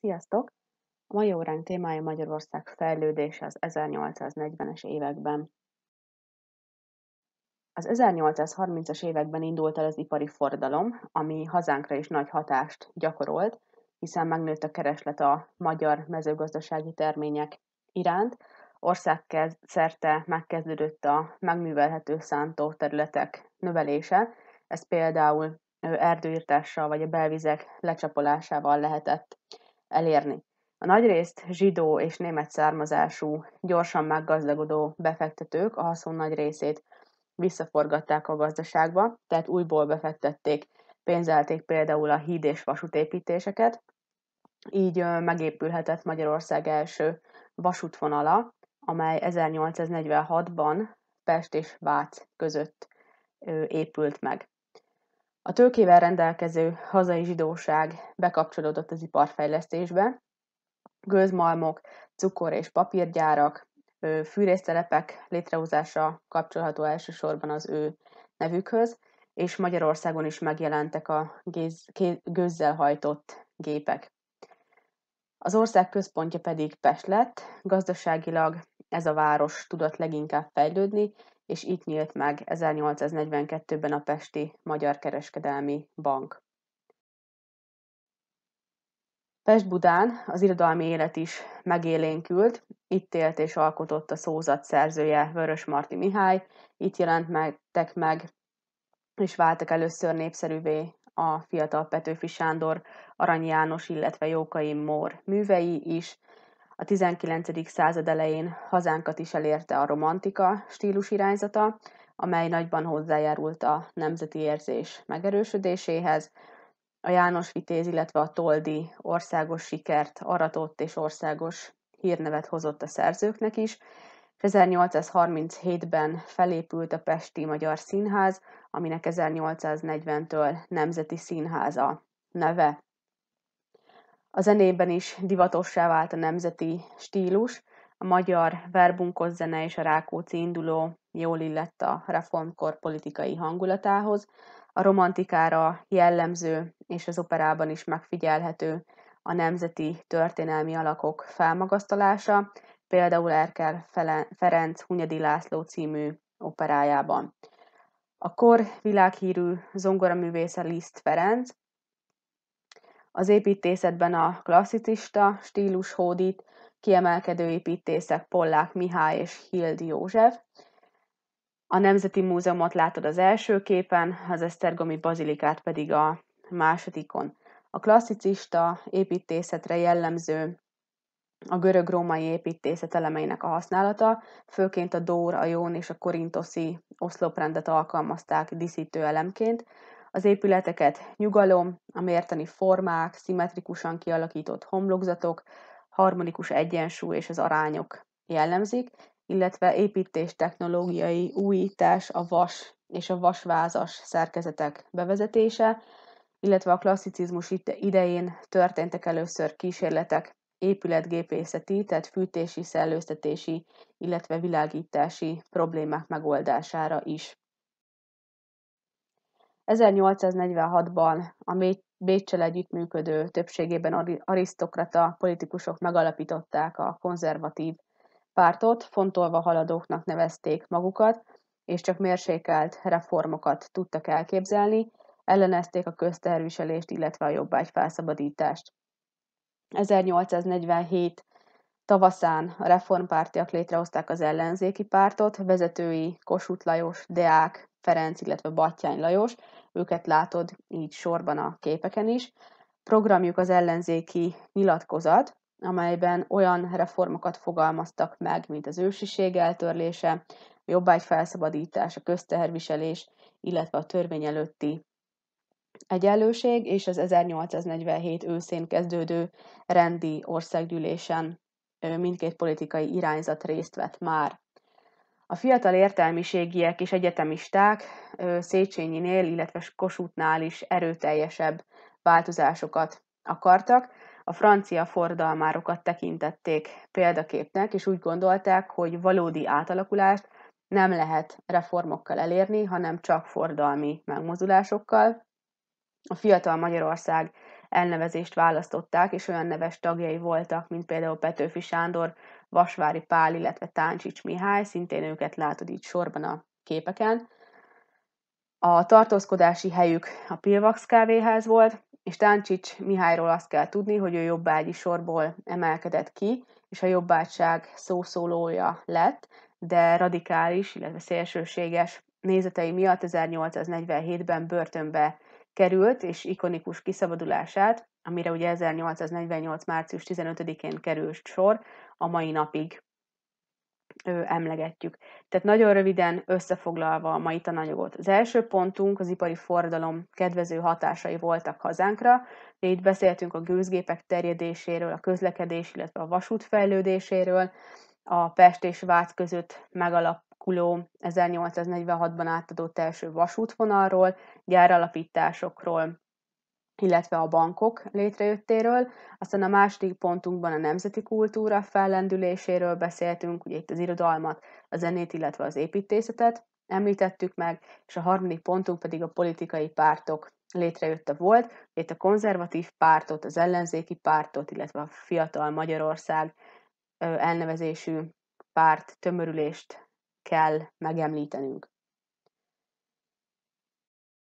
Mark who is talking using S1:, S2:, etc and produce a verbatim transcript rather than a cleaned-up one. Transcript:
S1: Sziasztok! A mai óránk témája Magyarország fejlődése az ezernyolcszáznegyvenes években. Az ezernyolcszázharmincas években indult el az ipari forradalom, ami hazánkra is nagy hatást gyakorolt, hiszen megnőtt a kereslet a magyar mezőgazdasági termények iránt, országszerte megkezdődött a megművelhető szántó területek növelése, ez például erdőirtással vagy a belvizek lecsapolásával lehetett elérni. A nagyrészt zsidó és német származású, gyorsan meggazdagodó befektetők a haszon nagy részét visszaforgatták a gazdaságba, tehát újból befektették, pénzelték például a híd- és vasútépítéseket, így megépülhetett Magyarország első vasútvonala, amely ezernyolcszáznegyvenhatban Pest és Vác között épült meg. A tőkével rendelkező hazai zsidóság bekapcsolódott az iparfejlesztésbe, gőzmalmok, cukor- és papírgyárak, fűrésztelepek létrehozása kapcsolható elsősorban az ő nevükhöz, és Magyarországon is megjelentek a géz, gőzzel hajtott gépek. Az ország központja pedig Pest lett, gazdaságilag ez a város tudott leginkább fejlődni, és itt nyílt meg ezernyolcszáznegyvenkettőben a Pesti Magyar Kereskedelmi Bank. Pest-Budán az irodalmi élet is megélénkült, itt élt és alkotott a szózat szerzője Vörösmarty Mihály, itt jelentek meg és váltak először népszerűvé a fiatal Petőfi Sándor, Arany János, illetve Jókai Mór művei is. A tizenkilencedik század elején hazánkat is elérte a romantika stílus irányzata, amely nagyban hozzájárult a nemzeti érzés megerősödéséhez. A János Vitéz, illetve a Toldy országos sikert aratott és országos hírnevet hozott a szerzőknek is. ezernyolcszázharminchétben felépült a Pesti Magyar Színház, aminek ezernyolcszáznegyventől Nemzeti Színháza neve. A zenében is divatossá vált a nemzeti stílus, a magyar verbunkos zene és a Rákóczi induló jól illett a reformkor politikai hangulatához, a romantikára jellemző és az operában is megfigyelhető a nemzeti történelmi alakok felmagasztalása, például Erkel Ferenc Hunyadi László című operájában. A kor világhírű zongoraművésze Liszt Ferenc az építészetben a klasszicista stílus hódít, kiemelkedő építészek Pollák Mihály és Hild József. A Nemzeti Múzeumot látod az első képen, az esztergomi bazilikát pedig a másodikon. A klasszicista építészetre jellemző a görög-római építészet elemeinek a használata, főként a dór, a jón és a korintoszi oszloprendet alkalmazták díszítő elemként. Az épületeket nyugalom, a mértani formák, szimmetrikusan kialakított homlokzatok, harmonikus egyensúly és az arányok jellemzik, illetve építés technológiai újítás, a vas és a vasvázas szerkezetek bevezetése, illetve a klasszicizmus idején történtek először kísérletek épületgépészeti, tehát fűtési, szellőztetési, illetve világítási problémák megoldására is. ezernyolcszáznegyvenhatban a Béccsel együttműködő, többségében arisztokrata politikusok megalapították a konzervatív pártot, fontolva haladóknak nevezték magukat, és csak mérsékelt reformokat tudtak elképzelni, ellenezték a közteherviselést, illetve a jobbágyfelszabadítást. ezernyolcszáznegyvenhét tavaszán a reformpártiak létrehozták az ellenzéki pártot, vezetői Kossuth Lajos, Deák Ferenc, illetve Batthyány Lajos, őket látod így sorban a képeken is. Programjuk az ellenzéki nyilatkozat, amelyben olyan reformokat fogalmaztak meg, mint az ősiség eltörlése, a jobbágyfelszabadítás, a közteherviselés, illetve a törvény előtti egyenlőség, és az ezernyolcszáznegyvenhét őszén kezdődő rendi országgyűlésen mindkét politikai irányzat részt vett már. A fiatal értelmiségiek és egyetemisták Széchenyinél, illetve Kossuthnál is erőteljesebb változásokat akartak. A francia forradalmárokat tekintették példaképnek, és úgy gondolták, hogy valódi átalakulást nem lehet reformokkal elérni, hanem csak forradalmi megmozdulásokkal. A fiatal Magyarország elnevezést választották, és olyan neves tagjai voltak, mint például Petőfi Sándor, Vasvári Pál, illetve Táncsics Mihály, szintén őket látod így sorban a képeken. A tartózkodási helyük a Pilvax kávéház volt, és Táncsics Mihályról azt kell tudni, hogy ő jobbágyi sorból emelkedett ki, és a jobbágyság szószólója lett, de radikális, illetve szélsőséges nézetei miatt ezernyolcszáznegyvenhétben börtönbe került, és ikonikus kiszabadulását, amire ugye ezernyolcszáznegyvennyolc. március tizenötödikén került sor, a mai napig ö, emlegetjük. Tehát nagyon röviden összefoglalva a mai tananyagot. Az első pontunk az ipari forradalom kedvező hatásai voltak hazánkra. Itt beszéltünk a gőzgépek terjedéséről, a közlekedés, illetve a vasút fejlődéséről, a Pest és Vác között megalakuló ezernyolcszáznegyvenhatban átadott első vasútvonalról, gyáralapításokról, illetve a bankok létrejöttéről. Aztán a második pontunkban a nemzeti kultúra fellendüléséről beszéltünk, ugye itt az irodalmat, a zenét, illetve az építészetet említettük meg, és a harmadik pontunk pedig a politikai pártok létrejötte volt, itt a konzervatív pártot, az ellenzéki pártot, illetve a Fiatal Magyarország elnevezésű párt tömörülést kell megemlítenünk.